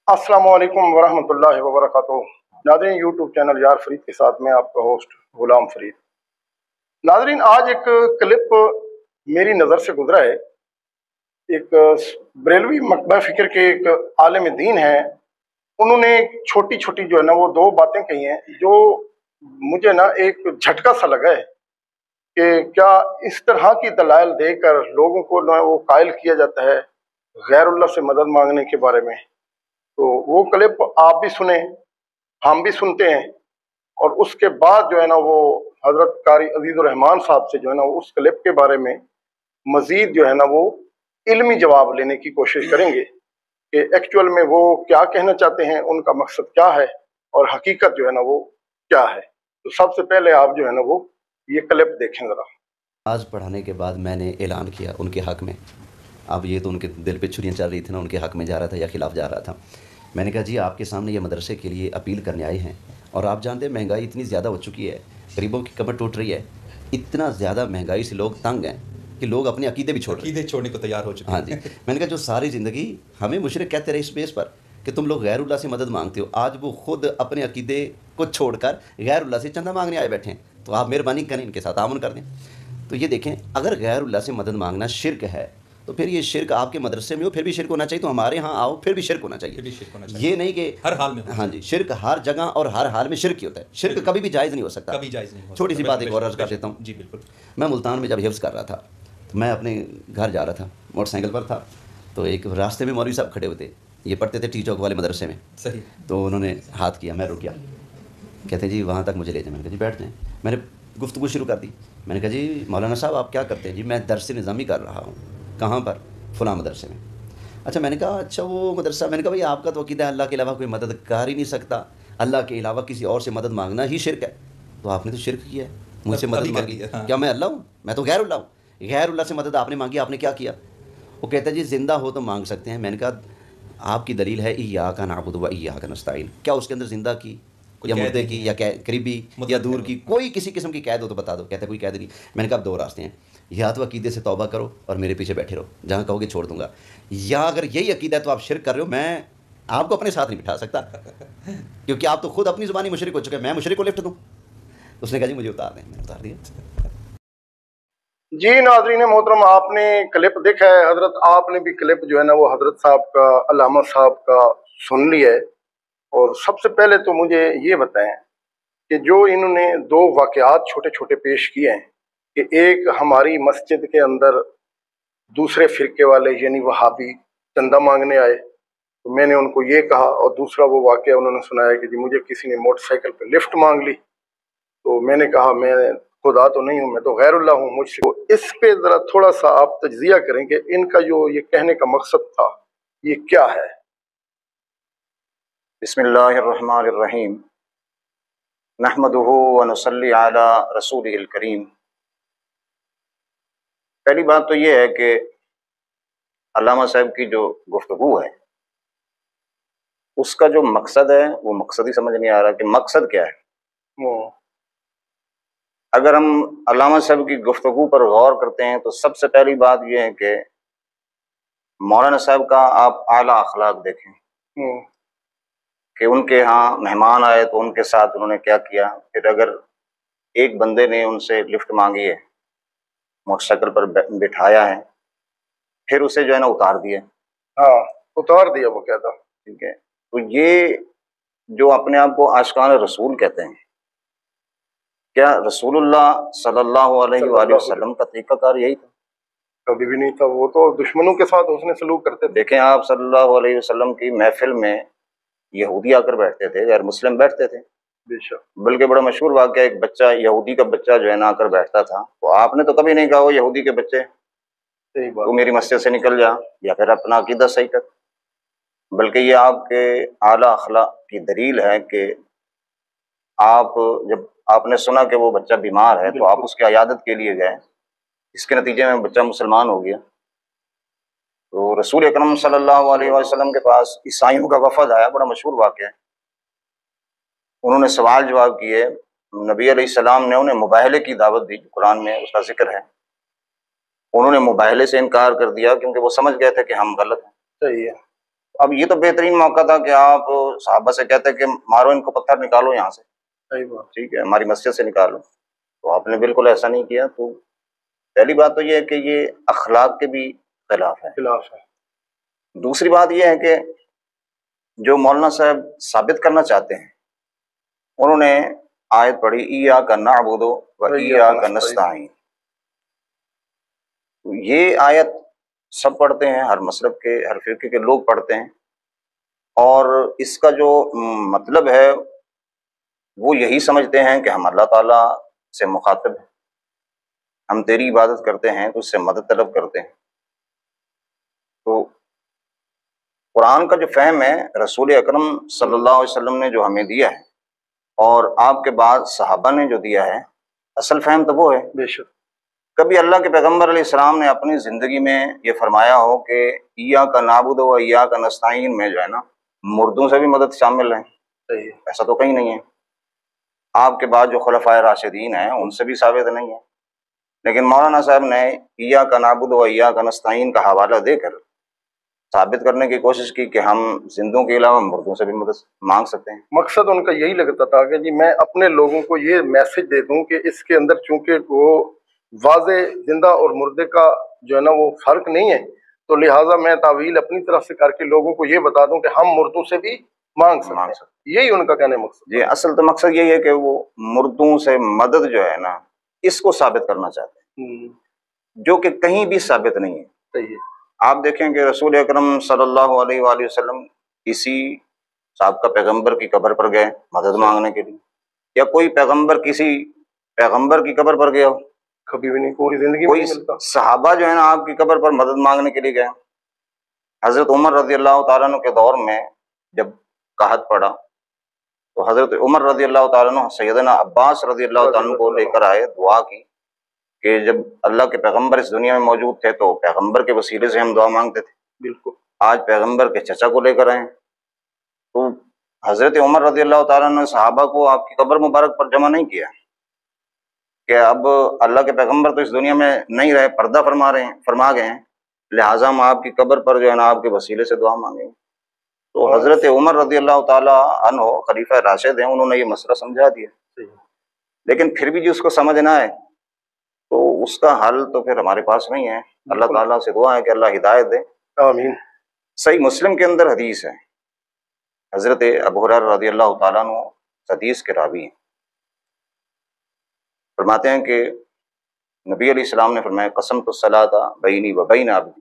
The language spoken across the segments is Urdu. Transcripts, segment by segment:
अस्सलामु अलैकुम वरहमतुल्लाहि वबरकातुहू। नाज़रीन, यूट्यूब चैनल यार फरीद के साथ मैं आपका होस्ट गुलाम फरीद। नाज़रीन, आज एक क्लिप मेरी नज़र से गुजरा है। एक बरेलवी मकबा फ़िक्र के एक आलिम दीन हैं, उन्होंने छोटी छोटी जो है ना वो दो बातें कही हैं जो मुझे ना एक झटका सा लगा है कि क्या इस तरह की दलाइल देकर लोगों को ना वो कायल किया जाता है गैरुल्लाह से मदद मांगने के बारे में। तो वो क्लिप आप भी सुने, हम भी सुनते हैं, और उसके बाद जो है ना वो हजरत कारी अजीज़ुर रहमान साहब से जो है ना उस क्लिप के बारे में मजीद जो है ना वो इल्मी जवाब लेने की कोशिश करेंगे कि एक्चुअल में वो क्या कहना चाहते हैं, उनका मकसद क्या है और हकीकत जो है ना वो क्या है। तो सबसे पहले आप जो है ना वो ये क्लिप देखें ज़रा। आज पढ़ाने के बाद मैंने ऐलान किया उनके हक़ में। अब ये तो उनके दिल पे छुरियाँ चल रही थी ना, उनके हक़ में जा रहा था या खिलाफ जा रहा था। मैंने कहा जी आपके सामने ये मदरसे के लिए अपील करने आए हैं, और आप जानते हैं महंगाई इतनी ज़्यादा हो चुकी है, गरीबों की कमर टूट रही है। इतना ज़्यादा महंगाई से लोग तंग हैं कि लोग अपने अकीदे भी छोड़ने को तैयार हो चुके हैं। हाँ जी, मैंने कहा जो सारी ज़िंदगी हमें मुशरिक कहते रहे इस बेस पर कि तुम लोग गैरुल्लाह से मदद मांगते हो, आज वो खुद अपने अकीदे को छोड़कर गैरुल्लाह से चंदा मांगने आए बैठे हैं। तो आप मेहरबानी करें, इनके साथ आमन कर दें। तो ये देखें, अगर गैरुल्लाह से मदद मांगना शिरक है तो फिर ये शिरक आपके मदरसे में हो फिर भी शिरक होना चाहिए, तो हमारे यहाँ आओ फिर भी शिरक होना चाहिए। ये नहीं कि हर हाल में। हाँ जी, शिरक हर जगह और हर हाल में शिरक ही होता है। शिरक कभी भी जायज़ नहीं हो सकता, कभी जायज़ नहीं हो सकता। छोटी सी बात एक और अर्ज़ कर देता हूँ जी बिल्कुल। मैं मुल्तान में जब हिफ्ज़ कर रहा था तो मैं अपने घर जा रहा था, मोटरसाइकिल पर था, तो एक रास्ते में मौलवी साहब खड़े हुए थे, ये पढ़ते थे टी चौक वाले मदरसे में। सही। तो उन्होंने हाथ किया, मैं रुक गया, कहते जी वहाँ तक मुझे ले जाए। मैंने कहा जी बैठ जाएँ। मैंने गुफ्तगू शुरू कर दी। मैंने कहा जी मौलाना साहब आप क्या करते हैं? जी मैं दर्स निज़ामी कर रहा हूँ। कहाँ पर? फ़लाँ मदरसे में। अच्छा, मैंने कहा अच्छा वो मदरसा। मैंने कहा भाई आपका तो अक़ीदा है अल्लाह के अलावा कोई मदद कर ही नहीं सकता, अल्लाह के अलावा किसी और से मदद मांगना ही शिरक है। तो आपने तो शिरक किया है, मुझसे मदद मांगी। हाँ। क्या मैं अल्लाह हूँ? मैं तो गैरुल्लाह हूँ। गैरुल्लाह से मदद आपने मांगी, आपने क्या किया? वो कहता है जी ज़िंदा हो तो मांग सकते हैं। मैंने कहा आपकी दलील है इय्याका नअबुदु व इय्याका नस्तईन, क्या उसके अंदर ज़िंदा की या मुर्दे की या करीबी या दूर की कोई किसी किस्म की कैद हो तो बता दो? कहते कोई कैद नहीं। मैंने कहा अब दो रास्ते हैं, या तो अकीदे से तौबा करो और मेरे पीछे बैठे रहो, जहाँ कहोगे छोड़ दूंगा, या अगर यही अकीदा है तो आप शिरक कर रहे हो, मैं आपको अपने साथ नहीं बिठा सकता क्योंकि आप तो खुद अपनी ज़ुबानी मुशरिक हो चुके हैं, मैं मुशरिक को लिफ्ट दूँ? उसने कहा जी मुझे उतार दें। मैंने उतार दिया। जी नाज़रीन मोहतरम, आपने क्लिप देखा है, हजरत आपने भी क्लिप जो है ना वो हजरत साहब का, अल्लामा साहब का सुन लिया है। और सबसे पहले तो मुझे ये बताएं कि जो इन्होंने दो वाक़यात छोटे छोटे पेश किए हैं कि एक हमारी मस्जिद के अंदर दूसरे फ़िरके वाले यानी वहाबी चंदा मांगने आए तो मैंने उनको ये कहा, और दूसरा वो वाक़या उन्होंने सुनाया कि जी मुझे किसी ने मोटरसाइकिल पे लिफ्ट मांग ली तो मैंने कहा मैं खुदा तो नहीं हूँ, मैं तो गैरुल्लाह हूँ, मुझसे। तो इस पे ज़रा थोड़ा सा आप तज्ज़िया करें कि इनका जो ये कहने का मकसद था ये क्या है। बिस्मिल्लाहिर्रहमानिर्रहीम, नहमदुहु व नुसल्ली अला रसूलिहिल करीम। पहली बात तो ये है कि अल्लामा साहब की जो गुफ्तगू है उसका जो मकसद है वो मकसद ही समझ नहीं आ रहा कि मकसद क्या है। अगर हम अल्लामा साहब की गुफ्तगू पर गौर करते हैं तो सबसे पहली बात यह है कि मौलाना साहब का आप आला अखलाक देखें कि उनके यहाँ मेहमान आए तो उनके साथ उन्होंने क्या किया। फिर अगर एक बंदे ने उनसे लिफ्ट मांगी है, मोटरसाइकिल पर बिठाया है, फिर उसे जो है ना उतार दिया। हाँ, उतार दिया वो कहता। ठीक है, तो ये जो अपने आप को आशिकान रसूल कहते हैं, क्या रसूलुल्लाह सल्लल्लाहु अलैहि वसल्लम का तरीक़ाकार यही था? कभी भी नहीं था, वो तो दुश्मनों के साथ उसने सलूक करते थे। देखें आप सल्लल्लाहु अलैहि वसल्लम की महफिल में यहूदी आकर बैठते थे, गैर मुस्लिम बैठते थे। बल्कि बड़ा मशहूर वाक़या, एक बच्चा यहूदी का बच्चा जो है ना आकर बैठता था, तो आपने तो कभी नहीं कहा वो यहूदी के बच्चे तू मेरी मस्जिद से निकल जा या फिर अपना अकीदा सही कर, बल्कि ये आपके आला अखलाक की दलील है कि आप जब आपने सुना कि वो बच्चा बीमार है तो आप उसकी अयादत के लिए गए, इसके नतीजे में बच्चा मुसलमान हो गया। तो रसूल अकरम सल्लल्लाहु अलैहि वसल्लम के पास ईसाइयों का वफद आया, बड़ा मशहूर वाक़या है। उन्होंने सवाल जवाब किए, नबी अलैहिस्सलाम ने उन्हें मुबाहले की दावत दी, कुरान में उसका जिक्र है। उन्होंने मुबाहले से इनकार कर दिया क्योंकि वो समझ गए थे कि हम गलत हैं। सही है। اب یہ تو بہترین موقع تھا کہ آپ صحابہ سے کہتے کہ مارو ان کو، پتھر نکالو یہاں سے، ٹھیک ہے، ہماری مسجد سے نکالو، تو آپ نے بالکل ایسا نہیں کیا۔ تو پہلی بات تو یہ ہے کہ یہ اخلاق کے بھی خلاف ہے۔ دوسری بات یہ ہے کہ جو مولانا صاحب ثابت کرنا چاہتے ہیں، انہوں نے آیت پڑھی ایاک نعبد و ایاک نستعین۔ یہ آیت سب پڑھتے ہیں، ہر مسلک کے، ہر فرقے کے لوگ پڑھتے ہیں، اور اس کا جو مطلب ہے وہ یہی سمجھتے ہیں کہ ہم اللہ تعالیٰ سے مخاطب ہیں، ہم تیری عبادت کرتے ہیں تو اس سے مدد طلب کرتے ہیں۔ تو قرآن کا جو فہم ہے رسول اکرم صلی اللہ علیہ وسلم نے جو ہمیں دیا ہے، اور آپ کے بعد صحابہ نے جو دیا ہے، اصل فہم تو وہ ہے۔ بے شک کبھی اللہ کے پیغمبر علیہ السلام نے اپنی زندگی میں یہ فرمایا ہو کہ ایاک نعبد و ایاک نستعین میں جو ہے نا مردوں سے بھی مدد شامل ہے؟ ایسا تو کہیں نہیں ہے۔ آپ کے بعد جو خلفائے راشدین ہیں ان سے بھی ثابت نہیں ہے، لیکن مولانا صاحب نے ایاک نعبد و ایاک نستعین کا حوالہ دے کر ثابت کرنے کی کوشش کی کہ ہم زندوں کے علاوہ مردوں سے بھی مدد مانگ سکتے ہیں۔ مقصد ان کا یہی لگتا تھا کہ جی میں اپنے لوگوں کو یہ میسج دے دوں کہ اس کے اندر چونکہ وہ واضح زندہ اور مردے کا جو ہے نا وہ فرق نہیں ہے، تو لہٰذا میں تعویل اپنی طرف سے کر کے لوگوں کو یہ بتا دوں کہ ہم مردوں سے بھی مانگ سکتے ہیں۔ یہی ان کا کہنے مقصد جی، اصل تو مقصد یہی ہے کہ وہ مردوں سے مدد جو ہے نا اس کو ثابت کرنا چاہتے ہیں، جو کہ کہیں بھی ثابت نہیں ہے۔ صحیح ہے۔ آپ دیکھیں کہ رسول اکرم صلی اللہ علیہ وآلہ وسلم کسی صاحب کا پیغمبر کی قبر پر گئے مدد مانگنے کے لیے، یا کوئی پیغمبر کسی پیغمبر کی قبر پر گیا ہو؟ کبھی بھی نہیں، پوری زندگی کوئی میں نہیں ملتا۔ صحابہ جو ہے نا آپ کی قبر پر مدد مانگنے کے لیے گئے۔ حضرت عمر رضی اللہ تعالیٰ عنہ کے دور میں جب قحط پڑا تو حضرت عمر رضی اللہ تعالیٰ عنہ سیدنا عباس رضی اللہ تعالیٰ عنہ کو لے کر آئے، دعا کی کہ جب اللہ کے پیغمبر اس دنیا میں موجود تھے تو پیغمبر کے وسیلے سے ہم دعا مانگتے تھے، بالکل آج پیغمبر کے چچا کو لے کر آئے۔ تو حضرت عمر رضی اللہ تعالیٰ عنہ نے صحابہ کو آپ کی قبر مبارک پر جمع نہیں کیا کہ اب اللہ کے پیغمبر تو اس دنیا میں نہیں رہے، پردہ فرما گئے ہیں، لہٰذا ہم آپ کی قبر پر جو ہے نا آپ کے وسیلے سے دعا مانگیں گے۔ تو حضرت عمر رضی اللہ تعالیٰ عنہ خلیفہ راشد ہیں، انہوں نے یہ مسئلہ سمجھا دیا، لیکن پھر بھی جس کو سمجھ نہ آئے تو اس کا حل تو پھر ہمارے پاس نہیں ہے۔ اللہ تعالیٰ سے دعا ہے کہ اللہ ہدایت دے۔ آمین۔ صحیح مسلم کے اندر حدیث ہے، حضرت ابو ہریرہ رضی اللہ تعالیٰ عنہ حدیث کے راوی ہیں، فرماتے ہیں کہ نبی علیہ السلام نے فرمایا قسمت الصلاۃ بینی و بین عبدی،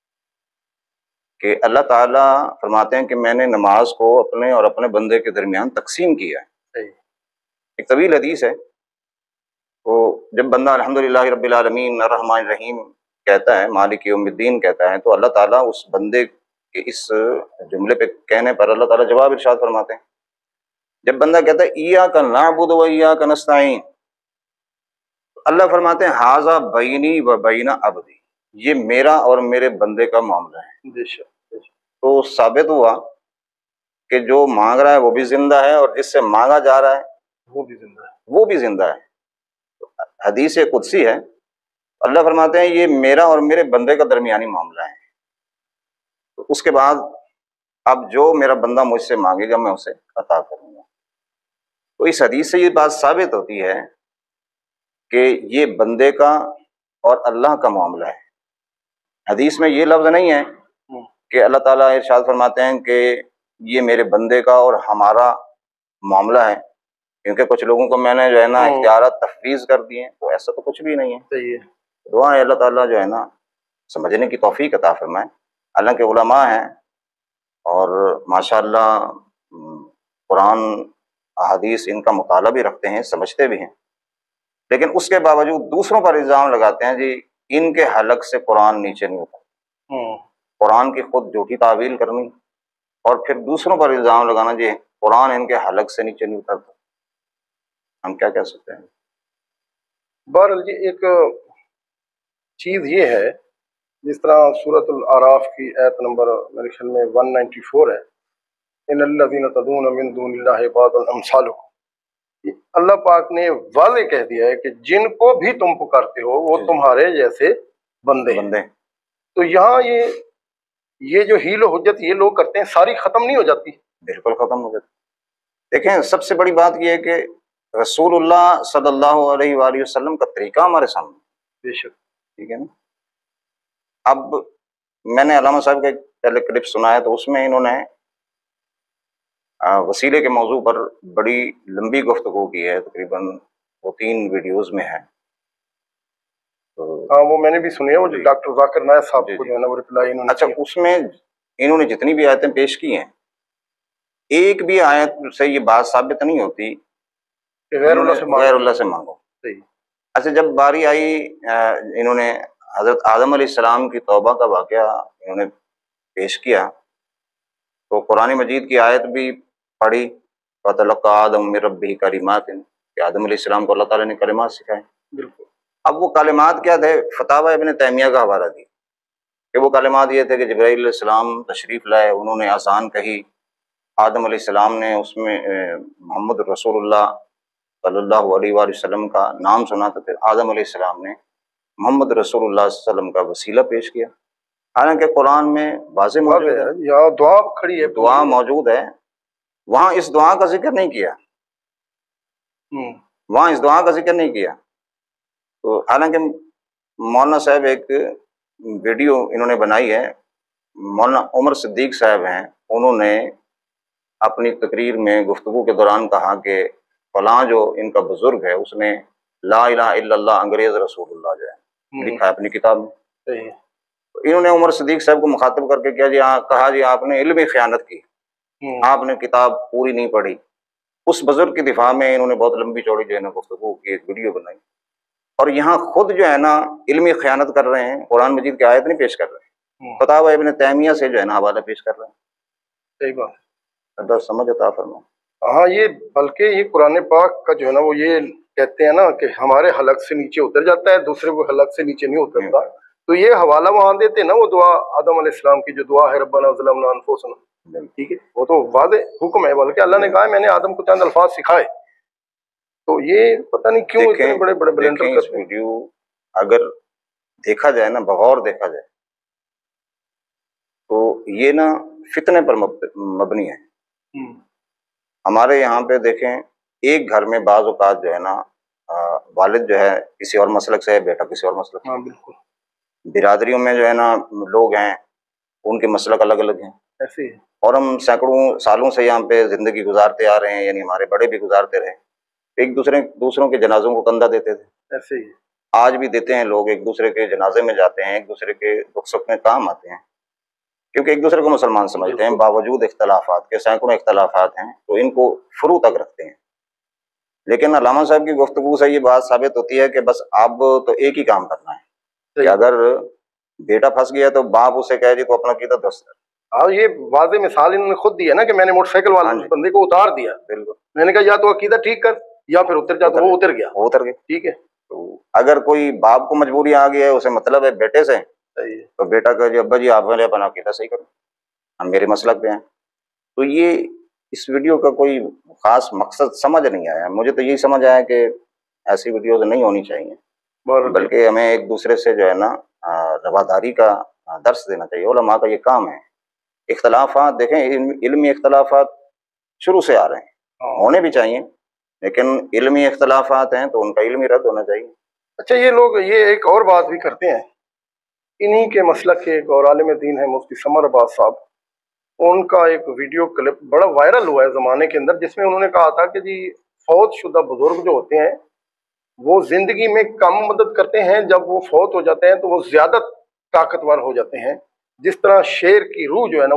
کہ اللہ تعالیٰ فرماتے ہیں کہ میں نے نماز کو اپنے اور اپنے بندے کے درمیان تقسیم کیا ہے۔ ایک طویل حدیث ہے۔ تو جب بندہ الحمدللہ رب العالمین الرحمن الرحیم کہتا ہے، مالک یوم الدین کہتا ہے، تو اللہ تعالیٰ اس بندے کے اس جملے پہ کہنے پر اللہ تعالیٰ جواب ارشاد فرماتے ہیں۔ جب بندہ کہتا ہے ایاک نعبد و ایاک نستعین، اللہ فرماتے ہیں ھذا بینی و بین عبدی، یہ میرا اور میرے بندے کا معاملہ ہے۔ تو ثابت ہوا کہ جو مانگ رہا ہے وہ بھی زندہ ہے، اور جس سے مانگا جا رہا ہے وہ بھی زندہ ہے۔ حدیث قدسی ہے، اللہ فرماتے ہیں یہ میرا اور میرے بندے کا درمیانی معاملہ ہے۔ تو اس کے بعد اب جو میرا بندہ مجھ سے مانگے گا میں اسے عطا کروں گا۔ تو اس حدیث سے یہ بات ثابت ہوتی ہے کہ یہ بندے کا اور اللہ کا معاملہ ہے۔ حدیث میں یہ لفظ نہیں ہے کہ اللہ تعالیٰ ارشاد فرماتے ہیں کہ یہ میرے بندے کا اور ہمارا معاملہ ہے، کیونکہ کچھ لوگوں کو میں نے جو ہے نا اختیارات تفویض کر دیے ہیں، تو ایسا تو کچھ بھی نہیں ہے۔ صحیح ہے۔ دعا ہے اللہ تعالیٰ جو ہے نا سمجھنے کی توفیق عطا فرمائے۔ اللہ کے علماء ہیں اور ماشاءاللہ قرآن احادیث ان کا مطالعہ بھی رکھتے ہیں، سمجھتے بھی ہیں، لیکن اس کے باوجود دوسروں پر الزام لگاتے ہیں جی ان کے حلق سے قرآن نیچے نہیں اترتا۔ قرآن کی خود جھوٹی تعویل کرنی اور پھر دوسروں پر الزام لگانا جی قرآن ان کے حلق سے نیچے نہیں اترتا، ہم کیا کہہ سکتے ہیں؟ بہرحال جی ایک چیز یہ ہے، جس طرح سورۃ الاعراف کی آیت نمبر میرے خیال میں 194 ہے، ان الذین تدعون من دون اللہ عباد امثالکم، اللہ پاک نے واضح کہہ دیا ہے کہ جن کو بھی تم پکارتے ہو وہ تمہارے جیسے بندے ہیں۔ تو یہاں یہ یہ جو حیل و حجت یہ لوگ کرتے ہیں ساری ختم نہیں ہو جاتی؟ بالکل ختم ہو جاتی۔ دیکھیں سب سے بڑی بات یہ ہے کہ رسول اللہ صلی اللہ علیہ وآلہ وسلم کا طریقہ ہمارے سامنے، بے شک، ٹھیک ہے نا۔ اب میں نے علامہ صاحب کا ایک پہلے کلپ سنا ہے، تو اس میں انہوں نے وسیلے کے موضوع پر بڑی لمبی گفتگو کی ہے، تقریباً وہ 3 ویڈیوز میں ہے۔ ہاں وہ میں نے بھی سنی ہے، وہ جو ڈاکٹر ذاکر نائک صاحب کو جو ہے نا وہ رپلائی انہوں نے اچھا، اس میں انہوں نے جتنی بھی آیتیں پیش کی ہیں، ایک بھی آیت سے یہ بات ثابت نہیں ہوتی کہ غیر اللہ سے مانگو۔ اچھا، جب باری آئی انہوں نے حضرت آدم علیہ السلام کی توبہ کا واقعہ انہوں نے پیش کیا، تو قرآن مجید کی آیت بھی پڑھی، فَتَلَقَّىٰ آدَمُ مِن رَبِّهِ كَلِمَاتٍ، کہ آدم علیہ السلام کو اللہ تعالیٰ نے کلمات سکھائے۔ بالکل۔ اب وہ کلمات کیا تھے؟ فتاوی ابن تیمیہ کا حوالہ دی کہ وہ کلمات یہ تھے کہ جبرائیل علیہ السلام تشریف لائے، انہوں نے آسان کہی، آدم علیہ السلام نے اس میں محمد رسول اللہ صلی اللہ علیہ وآلہ وسلم کا نام سنا، تو پھر آدم علیہ السلام نے محمد رسول اللہ صلی اللہ علیہ وسلم کا وسیلہ پیش کیا۔ حالانکہ قرآن میں واضح موجود ہے، یہاں دعا کھڑی ہے، دعا موجود ہے، وہاں اس دعا کا ذکر نہیں کیا، وہاں اس دعا کا ذکر نہیں کیا۔ تو حالانکہ مولانا صاحب ایک ویڈیو انہوں نے بنائی ہے، مولانا عمر صدیق صاحب ہیں، انہوں نے اپنی تقریر میں گفتگو کے دوران کہا کہ فلاں جو ان کا بزرگ ہے اس نے لا الہ الا اللہ انگریز رسول اللہ جو ہے لکھا ہے اپنی کتاب میں۔ تو انہوں نے عمر صدیق صاحب کو مخاطب کر کے کیا جی کہا جی آپ نے علمی خیانت کی، آپ نے کتاب پوری نہیں پڑھی۔ اس بزرگ کی دفاع میں انہوں نے بہت لمبی چوڑی جو ہے نا گفتگو کی، ایک ویڈیو بنائی، اور یہاں خود جو ہے نا علمی خیانت کر رہے ہیں، قرآن مجید کی آیت نہیں پیش کر رہے ہیں، فتاوی ابن تیمیہ سے جو ہے نا حوالہ پیش کر رہے ہیں۔ صحیح بات، اللہ سمجھ عطا فرمائے۔ ہاں، یہ بلکہ یہ قرآن پاک کا جو ہے نا وہ یہ کہتے ہیں نا کہ ہمارے حلق سے نیچے اتر جاتا ہے، دوسرے کو حلق سے نیچے نہیں اترتا۔ تو یہ حوالہ وہاں دیتے نا، وہ دعا آدم علیہ السلام کی جو دعا ہے ربنا ظلمنا انفسنا، ٹھیک ہے، وہ تو واضح حکم ہے، بلکہ اللہ نے کہا ہے میں نے آدم کو چند الفاظ سکھائے۔ تو یہ پتہ نہیں کیوں اتنے بڑے بڑے بلنڈر اس کرتے ہیں۔ ویڈیو اگر دیکھا جائے نا، بغور دیکھا جائے، تو یہ نا فتنے پر مبنی ہے۔ ہمارے یہاں پہ دیکھیں، ایک گھر میں بعض اوقات جو ہے نا والد جو ہے کسی اور مسلک سے ہے، بیٹا کسی اور مسلک سے۔ ہاں بالکل۔ برادریوں میں جو ہے نا لوگ ہیں، ان کے مسلک الگ الگ ہیں، ایسے ہی، اور ہم سینکڑوں سالوں سے یہاں پہ زندگی گزارتے آ رہے ہیں، یعنی ہمارے بڑے بھی گزارتے رہے، ایک دوسروں کے جنازوں کو کندھا دیتے تھے، ایسے ہی آج بھی دیتے ہیں۔ لوگ ایک دوسرے کے جنازے میں جاتے ہیں، ایک دوسرے کے دکھ سکھ میں کام آتے ہیں، کیونکہ ایک دوسرے کو مسلمان سمجھتے ہیں، باوجود اختلافات کے، سینکڑوں اختلافات ہیں، تو ان کو فروع تک رکھتے ہیں۔ لیکن علامہ صاحب کی گفتگو سے یہ بات ثابت ہوتی ہے کہ بس اب تو ایک ہی کام کرنا ہے کہ اگر بیٹا پھنس گیا تو باپ اسے کہے جی تو اپنا عقیدہ درست کر۔ ہاں، یہ واضح مثال انہوں نے خود دی ہے نا کہ میں نے موٹر سائیکل والے بندے کو اتار دیا، بالکل، میں نے کہا یا تو عقیدہ ٹھیک کر یا پھر اتر جا، تو وہ اتر گیا، ٹھیک ہے۔ تو اگر کوئی باپ کو مجبوری آ گئی ہے، اسے مطلب ہے بیٹے سے، تو بیٹا کہ جی ابا جی آپ نے اپنا عقیدہ صحیح کرو، ہم میرے مسلک پہ ہیں۔ تو یہ اس ویڈیو کا کوئی خاص مقصد سمجھ نہیں آیا، مجھے تو یہی سمجھ آیا کہ ایسی ویڈیوز نہیں ہونی چاہیے، بلکہ ہمیں ایک دوسرے سے جو ہے نا رواداری کا درس دینا چاہیے۔ علماء کا یہ کام ہے۔ اختلافات دیکھیں، علمی اختلافات شروع سے آ رہے ہیں، ہونے بھی چاہیے، لیکن علمی اختلافات ہیں تو ان کا علمی رد ہونا چاہیے۔ اچھا، یہ لوگ یہ ایک اور بات بھی کرتے ہیں، انہی کے مسلک کے ایک اور عالم دین ہے مفتی سمر عباس صاحب، ان کا ایک ویڈیو کلپ بڑا وائرل ہوا ہے زمانے کے اندر، جس میں انہوں نے کہا تھا کہ جی فوت شدہ بزرگ جو ہوتے ہیں وہ زندگی میں کم مدد کرتے ہیں، جب وہ فوت ہو جاتے ہیں تو وہ زیادہ طاقتور ہو جاتے ہیں۔ جس طرح شیر کی روح جو ہے نا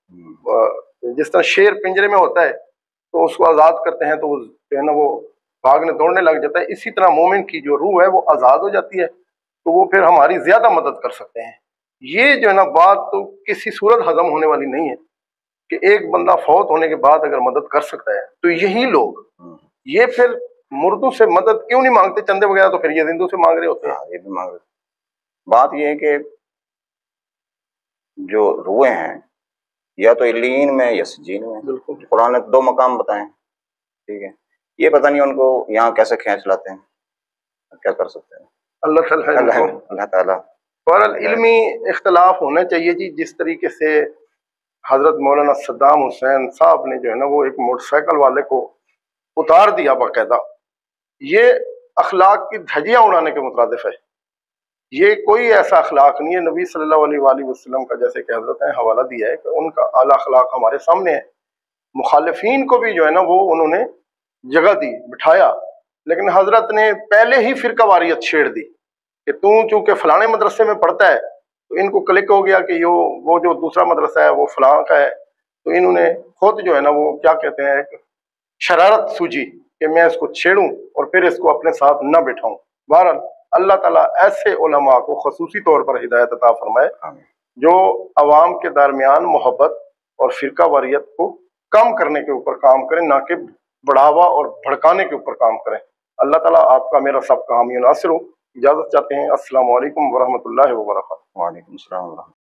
وہ جس طرح شیر پنجرے میں ہوتا ہے تو اس کو آزاد کرتے ہیں تو وہ جو ہے نا وہ بھاگنے دوڑنے لگ جاتا ہے، اسی طرح مومن کی جو روح ہے وہ آزاد ہو جاتی ہے تو وہ پھر ہماری زیادہ مدد کر سکتے ہیں۔ یہ جو ہے نا بات تو کسی صورت ہضم ہونے والی نہیں ہے کہ ایک بندہ فوت ہونے کے بعد اگر مدد کر سکتا ہے تو یہی لوگ یہ پھر مردوں سے مدد کیوں نہیں مانگتے، چندے وغیرہ تو پھر یہ زندوں سے مانگ رہے ہوتے ہیں۔ یہ بھی مانگ رہے۔ بات یہ ہے کہ جو روحیں ہیں یا تو علیین میں یا سجین میں، بالکل، قرآن نے 2 مقام بتائے، ٹھیک ہے، یہ پتہ نہیں ان کو یہاں کیسے کھینچ لاتے ہیں، کیا کر سکتے ہیں۔ اللہ تعالیٰ बहरहाल इल्मी इख्तलाफ होना चाहिए जी। जिस तरीके से हजरत मौलाना सद्दाम हुसैन साहब ने जो है ना वो एक मोटरसाइकिल वाले को उतार दिया बाकायदा, ये अखलाक की धज्जियां उड़ाने के मुतरादिफ है। ये कोई ऐसा अखलाक नहीं है। नबी सल्लल्लाहु अलैहि वसल्लम का जैसे कि हजरत ने हवाला दिया है कि उनका आला अखलाक हमारे सामने है। मुखालिफिन को भी जो है ना वो उन्होंने जगह दी, बिठाया, लेकिन हजरत ने पहले ही फिरकावारियत छेड़ दी कि तू चूंकि फलाने मदरसे में पढ़ता है तो इनको क्लिक हो गया कि वो जो दूसरा मदरसा है वो फलां का है, तो इन्होंने खुद जो है ना वो क्या कहते हैं शरारत सूझी कि मैं इसको छेड़ूं और फिर इसको अपने साथ न बिठाऊं। बहरहाल अल्लाह ताला ऐसे उलमा को खसूसी तौर पर हिदायत अता फरमाए जो अवाम के दरमियान मोहब्बत और फिरका वारियत को कम करने के ऊपर काम करें, ना कि बढ़ावा और भड़काने के ऊपर काम करें। अल्लाह ताला आपका मेरा सबका हामी नासिर हो। इजाज़त चाहते हैं। अस्सलामु अलैकुम वरहमतुल्लाहि वबरकातुहू। वालेकुम अस्सलाम।